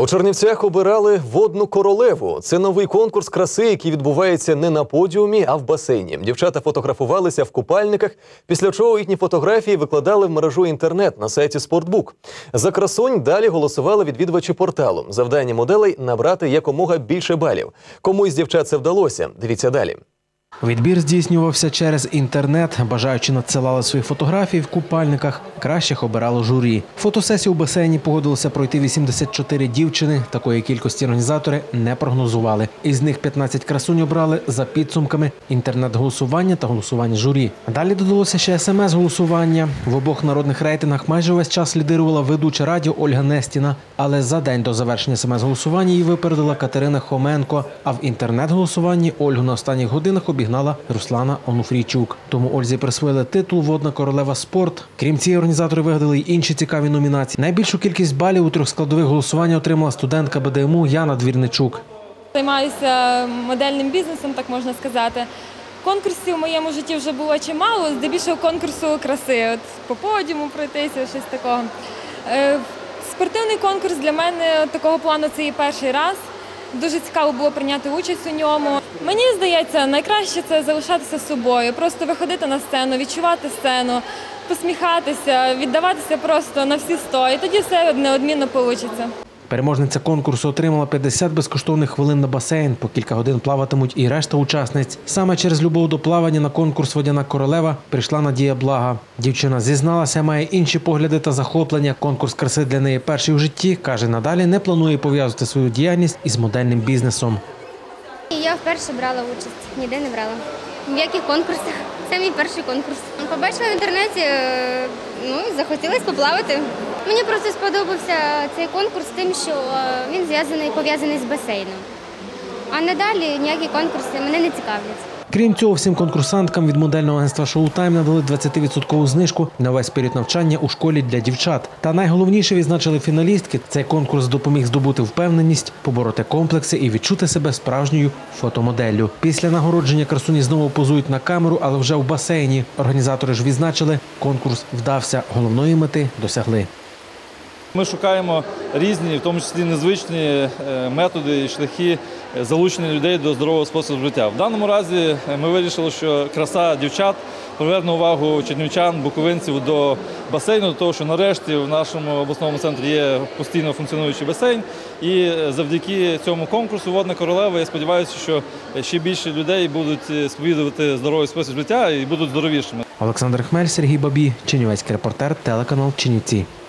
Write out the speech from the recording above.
У Чернівцях обирали водну королеву. Це новий конкурс краси, який відбувається не на подіумі, а в басейні. Дівчата фотографувалися в купальниках, після чого їхні фотографії викладали в мережу інтернет на сайті «Спортбук». За красунь далі голосували відвідувачі порталу. Завдання моделей – набрати якомога більше балів. Кому із дівчат це вдалося? Дивіться далі. Відбір здійснювався через інтернет. Бажаючі надсилали свої фотографії в купальниках. Кращих обирало журі. Фотосесію у басейні погодилося пройти 84 дівчини. Такої кількості організатори не прогнозували. Із них 15 красунь обрали за підсумками інтернет-голосування та голосування журі. Далі додалося ще СМС-голосування. В обох народних рейтингах майже весь час лідирувала ведуча радіо Ольга Нестіна. Але за день до завершення СМС-голосування її випередила Катерина Хоменко. А в інтернет-голосуванні Ольгу на останніх годинах обігнала Руслана Онуфрійчук. Тому Ользі присвоїли титул «Водна королева спорт». Крім цієї, організатори вигадали й інші цікаві номінації. Найбільшу кількість балів у трьохскладових голосуваннях отримала студентка БДМУ Яна Двірничук. Займаюся модельним бізнесом, так можна сказати. Конкурсів в моєму житті вже було чимало, здебільшого конкурсу краси. От по подіуму пройтися, щось такого. Спортивний конкурс для мене такого плану це і перший раз. Дуже цікаво було прийняти участь у ньому. Мені здається, найкраще це залишатися собою, просто виходити на сцену, відчувати сцену, посміхатися, віддаватися просто на всі 100, і тоді все неодмінно вийде. Переможниця конкурсу отримала 50 безкоштовних хвилин на басейн, по кілька годин плаватимуть і решта учасниць. Саме через любов до плавання на конкурс «Водяна королева» прийшла Надія Блага. Дівчина зізналася, має інші погляди та захоплення. Конкурс краси для неї перший у житті. Каже, надалі не планує пов'язувати свою діяльність із модельним бізнесом. Я вперше брала участь, ніде не брала. Ні в яких конкурсах. Це мій перший конкурс. Побачила в інтернеті, захотілося поплавати. Мені просто сподобався цей конкурс тим, що він пов'язаний з басейном. А надалі ніякі конкурси мене не цікавлять. Крім цього, всім конкурсанткам від модельного агентства «Шоутайм» надали 20% знижку на весь період навчання у школі для дівчат. Та найголовніше відзначили фіналістки. Цей конкурс допоміг здобути впевненість, побороти комплекси і відчути себе справжньою фотомоделлю. Після нагородження красуні знову позують на камеру, але вже в басейні. Організатори ж відзначили, конкурс вдався, головної мети досягли. Ми шукаємо різні, в тому числі незвичні методи і шляхи залучення людей до здорового способу життя. В даному разі ми вирішили, що краса дівчат приверне увагу чернівчан, буковинців до басейну, до того, що нарешті в нашому обласному центрі є постійно функціонуючий басейн. І завдяки цьому конкурсу «Водна королева» я сподіваюся, що ще більше людей будуть сповідувати здоровий спосіб життя і будуть здоровішими. Олександр Хмель, Сергій Бабій, Чернівецький репортер, телеканал «Чернівці».